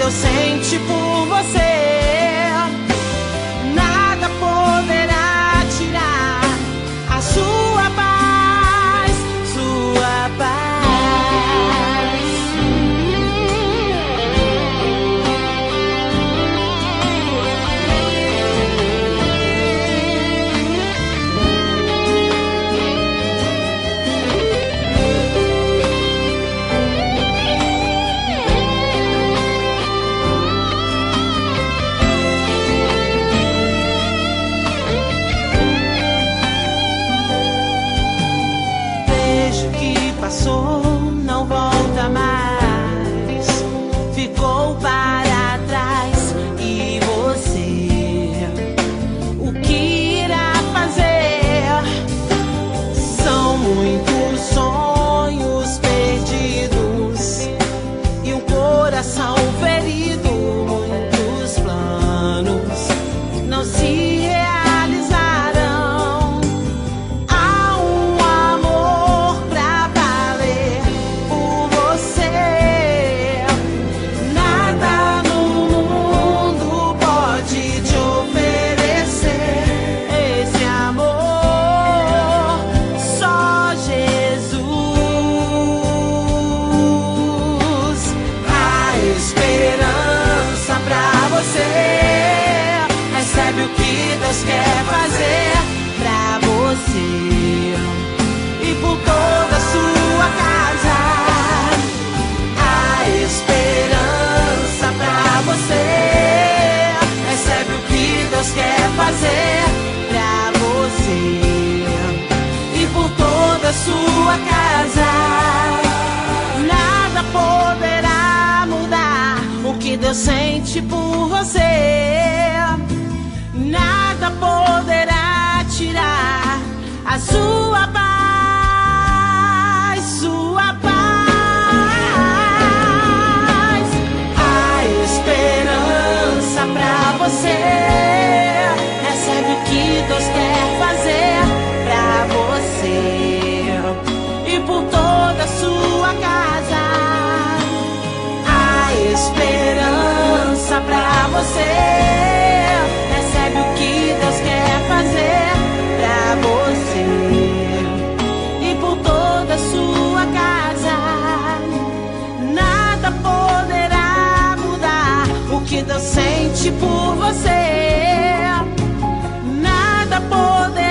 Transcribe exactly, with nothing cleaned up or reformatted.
Deus sente por você. Nada poderá tirar a sua paz, sua paz. Passou, não volta mais, ficou para trás. E você, o que irá fazer? São muitos sonhos perdidos e um coração ferido. Muitos planos não se realizarão. Há um amor pra valer por você. Nada no mundo pode te oferecer esse amor, só Jesus. A esperança pra você. Recebe o que Deus quer fazer pra você e por toda a sua casa. A esperança pra você. Recebe o que Deus quer fazer pra você e por toda a sua casa. Nada poderá mudar o que Deus sente por você. Nada poderá tirar a sua paz, sua paz. A esperança pra você. Recebe o que Deus quer fazer pra você e por toda a sua casa. A esperança pra você. Recebe o que Deus quer fazer pra você e por toda a sua casa. Nada poderá mudar o que Deus sente por você. Nada poderá